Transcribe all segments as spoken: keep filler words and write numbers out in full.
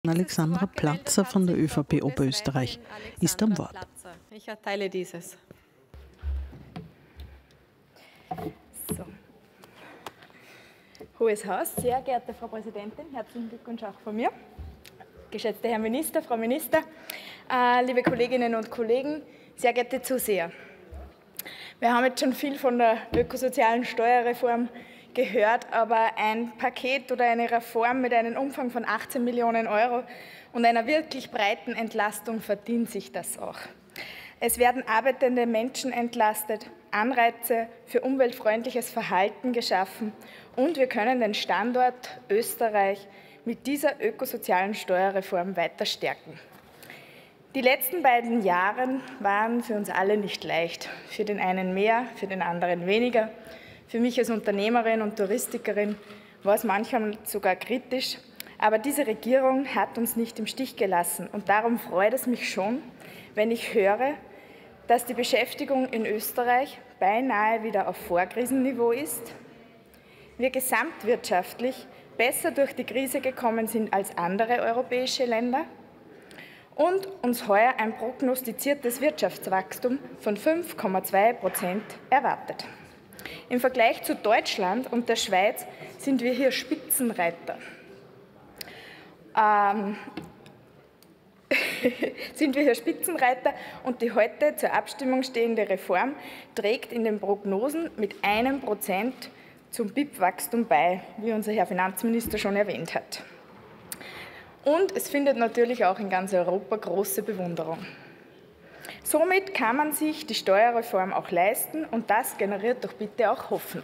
Alexandra Platzer von der ÖVP Oberösterreich ist am Wort. Ich erteile dieses. So. Hohes Haus, sehr geehrte Frau Präsidentin, herzlichen Glückwunsch auch von mir. Geschätzter Herr Minister, Frau Minister, äh, liebe Kolleginnen und Kollegen, sehr geehrte Zuseher. Wir haben jetzt schon viel von der ökosozialen Steuerreform gehört, aber ein Paket oder eine Reform mit einem Umfang von achtzehn Millionen Euro und einer wirklich breiten Entlastung verdient sich das auch. Es werden arbeitende Menschen entlastet, Anreize für umweltfreundliches Verhalten geschaffen und wir können den Standort Österreich mit dieser ökosozialen Steuerreform weiter stärken. Die letzten beiden Jahre waren für uns alle nicht leicht. Für den einen mehr, für den anderen weniger. Für mich als Unternehmerin und Touristikerin war es manchmal sogar kritisch. Aber diese Regierung hat uns nicht im Stich gelassen. Und darum freut es mich schon, wenn ich höre, dass die Beschäftigung in Österreich beinahe wieder auf Vorkrisenniveau ist. Wir gesamtwirtschaftlich besser durch die Krise gekommen sind als andere europäische Länder und uns heuer ein prognostiziertes Wirtschaftswachstum von fünf Komma zwei Prozent erwartet. Im Vergleich zu Deutschland und der Schweiz sind wir hier Spitzenreiter. Ähm, sind wir hier Spitzenreiter und die heute zur Abstimmung stehende Reform trägt in den Prognosen mit einem Prozent zum B I P-Wachstum bei, wie unser Herr Finanzminister schon erwähnt hat. Und es findet natürlich auch in ganz Europa große Bewunderung. Somit kann man sich die Steuerreform auch leisten und das generiert doch bitte auch Hoffnung.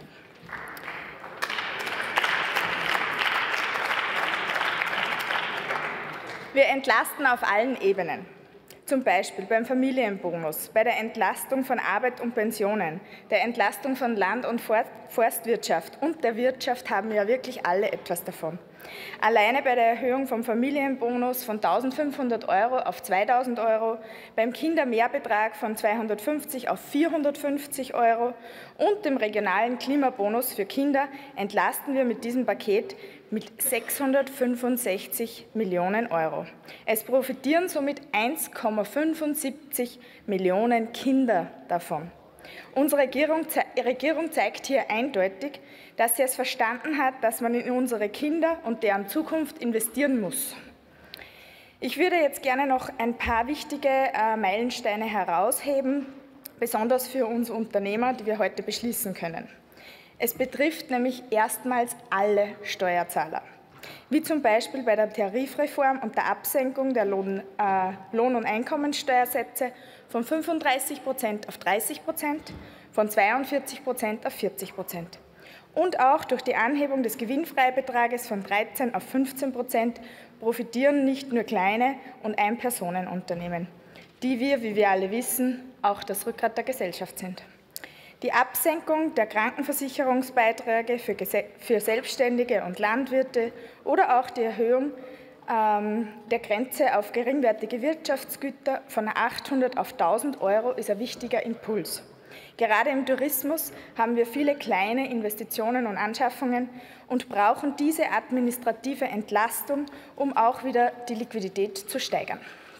Wir entlasten auf allen Ebenen. Zum Beispiel beim Familienbonus, bei der Entlastung von Arbeit und Pensionen, der Entlastung von Land- und Forstwirtschaft und der Wirtschaft haben ja wirklich alle etwas davon. Alleine bei der Erhöhung vom Familienbonus von eintausendfünfhundert Euro auf zweitausend Euro, beim Kindermehrbetrag von zweihundertfünfzig auf vierhundertfünfzig Euro und dem regionalen Klimabonus für Kinder entlasten wir mit diesem Paket mit sechshundertfünfundsechzig Millionen Euro. Es profitieren somit eins Komma fünfundsiebzig Millionen Kinder davon. Unsere Regierung, Regierung zeigt hier eindeutig, dass sie es verstanden hat, dass man in unsere Kinder und deren Zukunft investieren muss. Ich würde jetzt gerne noch ein paar wichtige äh, Meilensteine herausheben, besonders für uns Unternehmer, die wir heute beschließen können. Es betrifft nämlich erstmals alle Steuerzahler, wie zum Beispiel bei der Tarifreform und der Absenkung der Lohn, äh, Lohn- und Einkommensteuersätze von fünfunddreißig Prozent auf dreißig Prozent, von zweiundvierzig Prozent auf vierzig Prozent. Und auch durch die Anhebung des Gewinnfreibetrages von dreizehn auf fünfzehn Prozent profitieren nicht nur kleine und Ein-Personen-Unternehmen, die wir, wie wir alle wissen, auch das Rückgrat der Gesellschaft sind. Die Absenkung der Krankenversicherungsbeiträge für, für Selbstständige und Landwirte oder auch die Erhöhung ähm, der Grenze auf geringwertige Wirtschaftsgüter von achthundert auf tausend Euro ist ein wichtiger Impuls. Gerade im Tourismus haben wir viele kleine Investitionen und Anschaffungen und brauchen diese administrative Entlastung, um auch wieder die Liquidität zu steigern.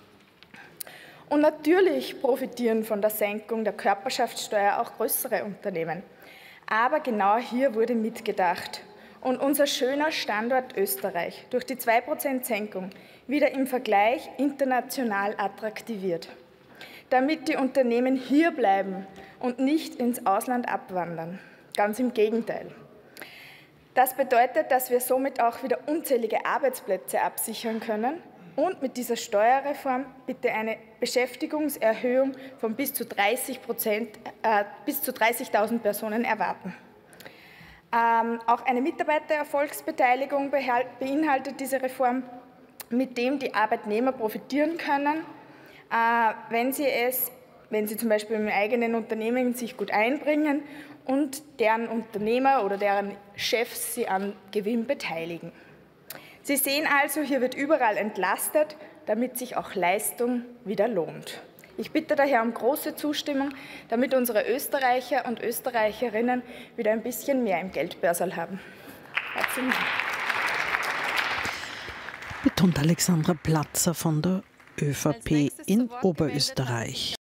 Und natürlich profitieren von der Senkung der Körperschaftssteuer auch größere Unternehmen. Aber genau hier wurde mitgedacht und unser schöner Standort Österreich durch die zwei Prozent Senkung wieder im Vergleich international attraktiviert, damit die Unternehmen hier bleiben und nicht ins Ausland abwandern. Ganz im Gegenteil. Das bedeutet, dass wir somit auch wieder unzählige Arbeitsplätze absichern können und mit dieser Steuerreform bitte eine Beschäftigungserhöhung von bis zu dreißig Prozent, äh, bis zu dreißigtausend Personen erwarten. Ähm, auch eine Mitarbeitererfolgsbeteiligung beinhaltet diese Reform, mit dem die Arbeitnehmer profitieren können, äh, wenn sie es, wenn sie zum Beispiel im eigenen Unternehmen sich gut einbringen und deren Unternehmer oder deren Chefs sie an Gewinn beteiligen. Sie sehen also, hier wird überall entlastet, damit sich auch Leistung wieder lohnt. Ich bitte daher um große Zustimmung, damit unsere Österreicher und Österreicherinnen wieder ein bisschen mehr im Geldbörsel haben. Herzlichen Dank. betont Alexandra Platzer von der ÖVP in Oberösterreich.